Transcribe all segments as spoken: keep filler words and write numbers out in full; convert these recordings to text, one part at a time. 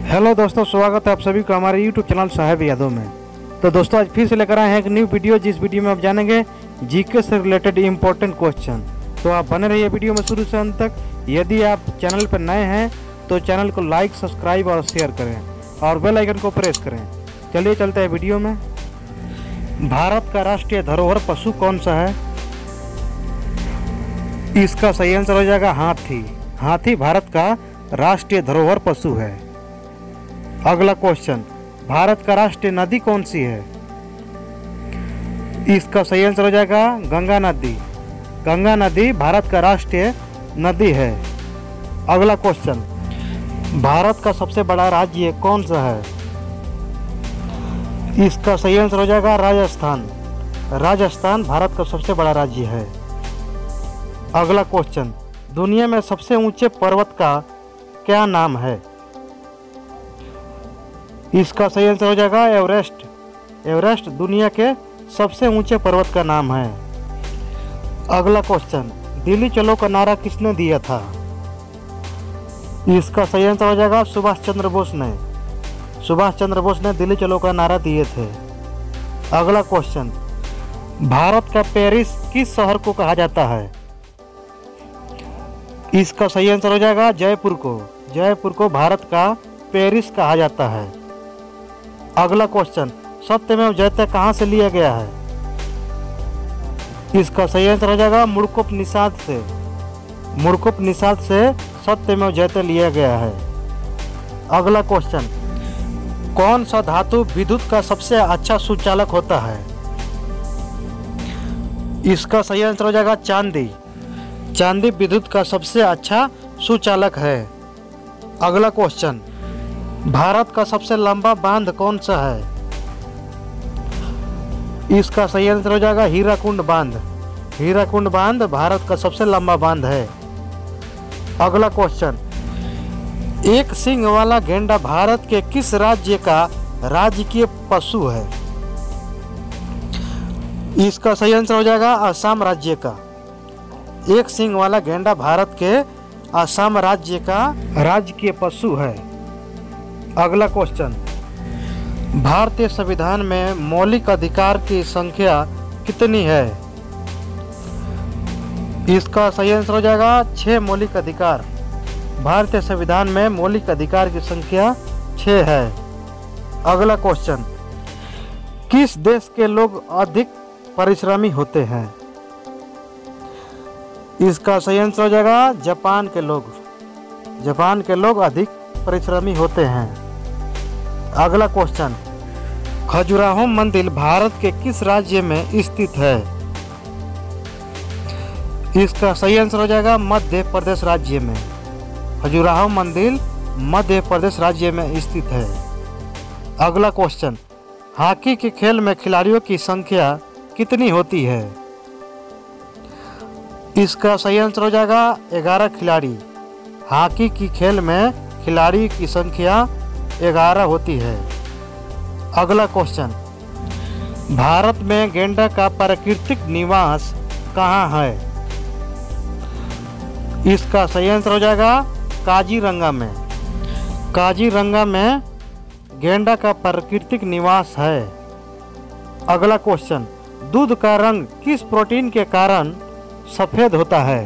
Hello दोस्तों, स्वागत है आप सभी का हमारे यूट्यूब चैनल साहेब यादव में। तो दोस्तों आज फिर से लेकर आए हैं एक न्यू वीडियो, जिस वीडियो में आप जानेंगे जीके से रिलेटेड इंपॉर्टेंट क्वेश्चन। तो आप बने रहिए वीडियो में शुरू से अंत तक। यदि आप चैनल पर नए हैं तो चैनल को लाइक, सब्सक्राइब और शेयर करें और बेल आइकन को प्रेस करें। चलिए चलते हैं वीडियो में। भारत का राष्ट्रीय धरोहर पशु कौन सा है? इसका सही आंसर हो जाएगा हाथी। हाथी भारत का राष्ट्रीय धरोहर पशु है। अगला क्वेश्चन, भारत का राष्ट्रीय नदी कौन सी है? इसका सही आंसर हो जाएगा गंगा नदी। गंगा नदी भारत का राष्ट्रीय नदी है। अगला क्वेश्चन, भारत का सबसे बड़ा राज्य कौन सा है? इसका सही आंसर हो जाएगा राजस्थान। राजस्थान भारत का सबसे बड़ा राज्य है। अगला क्वेश्चन, दुनिया में सबसे ऊंचे पर्वत का क्या नाम है? इसका सही आंसर हो जाएगा एवरेस्ट। एवरेस्ट दुनिया के सबसे ऊंचे पर्वत का नाम है। अगला क्वेश्चन, दिल्ली चलो का नारा किसने दिया था? इसका सही आंसर हो जाएगा सुभाष चंद्र बोस ने। सुभाष चंद्र बोस ने दिल्ली चलो का नारा दिए थे। अगला क्वेश्चन, भारत का पेरिस किस शहर को कहा जाता है? इसका सही आंसर हो जाएगा जयपुर को। जयपुर को भारत का पेरिस कहा जाता है। अगला क्वेश्चन, सत्यमेव जयते कहाँ से लिया गया है? इसका सही आंसर हो जाएगा मूर्खोपनिषद से। मूर्खोपनिषद से सत्यमेव जयते लिया गया है। अगला क्वेश्चन, कौन सा धातु विद्युत का सबसे अच्छा सुचालक होता है? इसका सही आंसर हो जाएगा चांदी। चांदी विद्युत का सबसे अच्छा सुचालक है। अगला क्वेश्चन, भारत का सबसे लंबा बांध कौन सा है? इसका सही आंसर हो जाएगा हीराकुंड बांध। हीराकुंड बांध भारत का सबसे लंबा बांध है। अगला क्वेश्चन, एक सींग वाला गेंडा भारत के किस राज्य का राजकीय पशु है? इसका सही आंसर हो जाएगा असम राज्य का। एक सींग वाला गेंडा भारत के असम राज्य का राजकीय पशु है। अगला क्वेश्चन, भारतीय संविधान में मौलिक अधिकार की संख्या कितनी है? इसका सही आंसर हो जाएगा छह मौलिक अधिकार। भारतीय संविधान में मौलिक अधिकार की संख्या छह है। अगला क्वेश्चन, किस देश के लोग अधिक परिश्रमी होते हैं? इसका सही आंसर हो जाएगा जापान के लोग। जापान के लोग अधिक परिश्रमी होते हैं। अगला क्वेश्चन, खजुराहो मंदिर भारत के किस राज्य में स्थित है? इसका सही आंसर हो जाएगा मध्य प्रदेश राज्य में। खजुराहो मंदिर मध्य प्रदेश राज्य में स्थित है। अगला क्वेश्चन, हॉकी के खेल में खिलाड़ियों की संख्या कितनी होती है? इसका सही आंसर हो जाएगा ग्यारह खिलाड़ी। हॉकी की खेल में खिलाड़ी की संख्या ग्यारह होती है। अगला क्वेश्चन, भारत में गेंडा का प्राकृतिक निवास कहाँ है? इसका सही आंसर हो जाएगा काजीरंगा में। काजीरंगा में गेंडा का प्राकृतिक निवास है। अगला क्वेश्चन, दूध का रंग किस प्रोटीन के कारण सफेद होता है?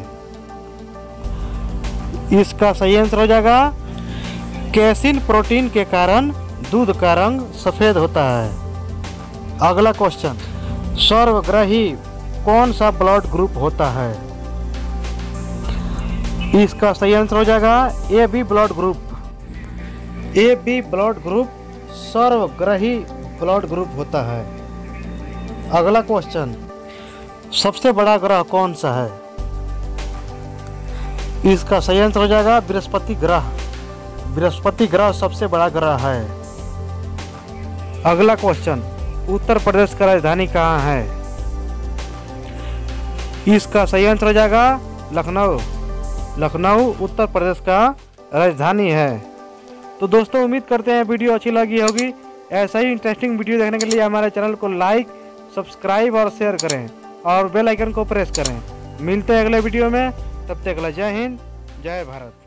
इसका सही आंसर हो जाएगा कैसिन प्रोटीन के कारण दूध का रंग सफेद होता है। अगला क्वेश्चन, सर्वग्राही कौन सा ब्लड ग्रुप होता है? इसका सही आंसर हो जाएगा A B blood group. A B blood group सर्वग्राही ब्लड ग्रुप होता है। अगला क्वेश्चन, सबसे बड़ा ग्रह कौन सा है? इसका सही आंसर हो जाएगा बृहस्पति ग्रह। बृहस्पति ग्रह सबसे बड़ा ग्रह है। अगला क्वेश्चन, उत्तर प्रदेश का राजधानी कहाँ है? इसका सही आंसर हो जाएगा लखनऊ। लखनऊ उत्तर प्रदेश का राजधानी है। तो दोस्तों उम्मीद करते हैं वीडियो अच्छी लगी होगी। ऐसा ही इंटरेस्टिंग वीडियो देखने के लिए हमारे चैनल को लाइक, सब्सक्राइब और शेयर करें और बेल आइकन को प्रेस करें। मिलते हैं अगले वीडियो में। तब तक के लिए जय हिंद, जय भारत।